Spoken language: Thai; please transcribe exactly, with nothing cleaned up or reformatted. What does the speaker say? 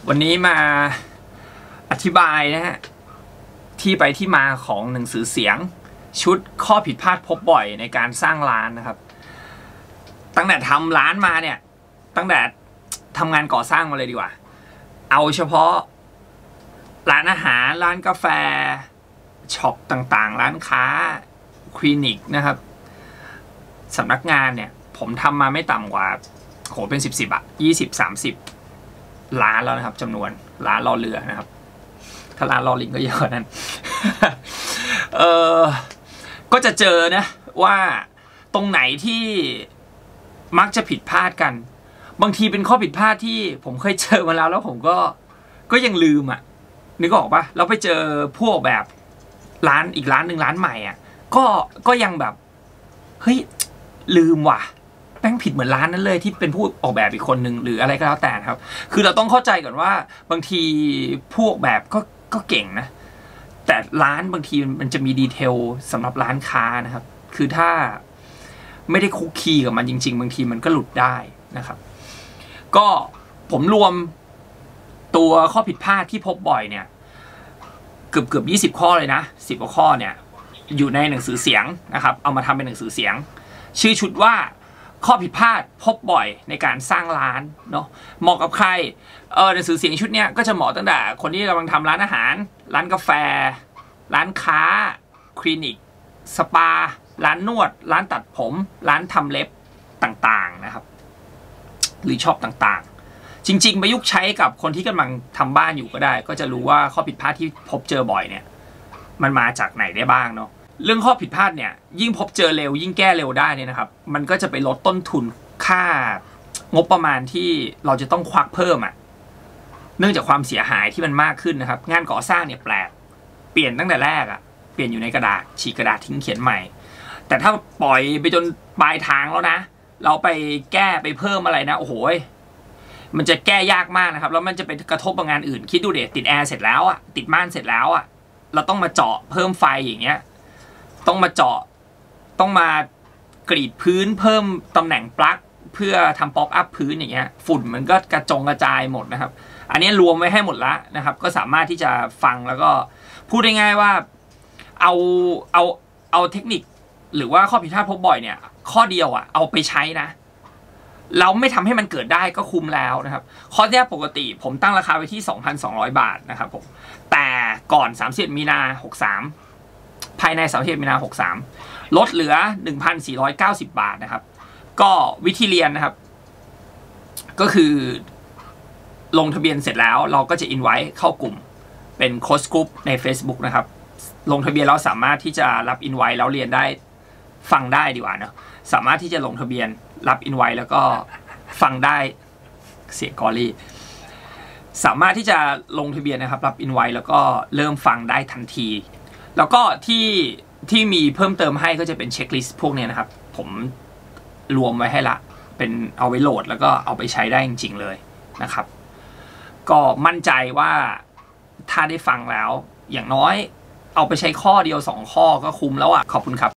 วันนี้มาอธิบายนะฮะที่ไปที่มาของหนังสือเสียงชุดข้อผิดพลาดพบบ่อยในการสร้างร้านนะครับตั้งแต่ทำร้านมาเนี่ยตั้งแต่ทำงานก่อสร้างมาเลยดีกว่าเอาเฉพาะร้านอาหารร้านกาแฟช็อปต่างๆร้านค้าคลินิกนะครับสำนักงานเนี่ยผมทำมาไม่ต่ำกว่าโหเป็นสิบสิบอะยี่สิบสามสิบร้านแล้วนะครับจำนวนร้านรอเรือนะครับถ้าร้านรอลิงก็เยอะนั้น เออก็จะเจอนะว่าตรงไหนที่มักจะผิดพลาดกันบางทีเป็นข้อผิดพลาดที่ผมเคยเจอมาแล้วแล้วผมก็ก็ยังลืมอ่ะนึกออกปะเราไปเจอพวกแบบร้านอีกร้านหนึ่งร้านใหม่อ่ะก็ก็ยังแบบเฮ้ยลืมว่ะแป้งผิดเหมือนร้านนั้นเลยที่เป็นผู้ออกแบบอีกคนนึงหรืออะไรก็แล้วแต่ครับคือเราต้องเข้าใจก่อนว่าบางทีผู้ออกแบบก็ก็เก่งนะแต่ร้านบางทีมันจะมีดีเทลสำหรับร้านค้านะครับคือถ้าไม่ได้คุกคีกับมันจริงๆบางทีมันก็หลุดได้นะครับก็ผมรวมตัวข้อผิดพลาดที่พบบ่อยเนี่ยเกือบเกือบยี่สิบข้อเลยนะสิบกว่าข้อเนี่ยอยู่ในหนังสือเสียงนะครับเอามาทำเป็นหนังสือเสียงชื่อชุดว่าข้อผิดพลาดพบบ่อยในการสร้างร้านเนาะเหมาะกับใครเออหนังสือเสียงชุดเนี้ยก็จะเหมาะตั้งแต่คนที่กำลังทำร้านอาหารร้านกาแฟร้านค้าคลินิกสปาร้านนวดร้านตัดผมร้านทำเล็บต่างๆนะครับหรือช็อปต่างๆจริงๆประยุกต์ใช้กับคนที่กำลังทำบ้านอยู่ก็ได้ก็จะรู้ว่าข้อผิดพลาดที่พบเจอบ่อยเนี่ยมันมาจากไหนได้บ้างเนาะเรื่องข้อผิดพลาดเนี่ยยิ่งพบเจอเร็วยิ่งแก้เร็วได้เนี่ยนะครับมันก็จะไปลดต้นทุนค่างบประมาณที่เราจะต้องควักเพิ่มอ่ะเนื่องจากความเสียหายที่มันมากขึ้นนะครับงานก่อสร้างเนี่ยแปลกเปลี่ยนตั้งแต่แรกอ่ะเปลี่ยนอยู่ในกระดาษฉีกกระดาษทิ้งเขียนใหม่แต่ถ้าปล่อยไปจนปลายทางแล้วนะเราไปแก้ไปเพิ่มอะไรนะโอ้โหมันจะแก้ยากมากนะครับแล้วมันจะไปกระทบกับงานอื่นคิดดูเด็ดติดแอร์เสร็จแล้วอ่ะติดม่านเสร็จแล้วอ่ะเราต้องมาเจาะเพิ่มไฟอย่างเงี้ยต้องมาเจาะต้องมากรีดพื้นเพิ่มตำแหน่งปลั๊กเพื่อทำป๊อปอัพพื้นอย่างเงี้ยฝุ่นมันก็กระจงกระจายหมดนะครับอันนี้รวมไว้ให้หมดละนะครับก็สามารถที่จะฟังแล้วก็พูดได้ง่ายว่าเอาเอาเอาเทคนิคหรือว่าข้อผิดพลาดพบบ่อยเนี่ยข้อเดียวอ่ะเอาไปใช้นะเราไม่ทำให้มันเกิดได้ก็คุ้มแล้วนะครับข้อแรกปกติผมตั้งราคาไว้ที่ สองพันสองร้อย บาทนะครับผมแต่ก่อนสามสิบมีนาหกสามภายในสามสิบมีนาหกสามลดเหลือ หนึ่งพันสี่ร้อยเก้าสิบ บาทนะครับก็วิธีเรียนนะครับก็คือลงทะเบียนเสร็จแล้วเราก็จะอินไว้เข้ากลุ่มเป็นโค้ชกรุ๊ปใน Facebook นะครับลงทะเบียนเราสามารถที่จะรับอินไว้แล้วเรียนได้ฟังได้ดีกว่าเนาะสามารถที่จะลงทะเบียนรับอินไว้แล้วก็ฟังได้เสียงกอรี่สามารถที่จะลงทะเบียนนะครับรับอินไว้แล้วก็เริ่มฟังได้ทันทีแล้วก็ที่ที่มีเพิ่มเติมให้ก็จะเป็นเช็คลิสต์พวกนี้นะครับผมรวมไว้ให้ละเป็นเอาไว้โหลดแล้วก็เอาไปใช้ได้จริงๆเลยนะครับก็มั่นใจว่าถ้าได้ฟังแล้วอย่างน้อยเอาไปใช้ข้อเดียวสองข้อก็คุ้มแล้วอ่ะขอบคุณครับ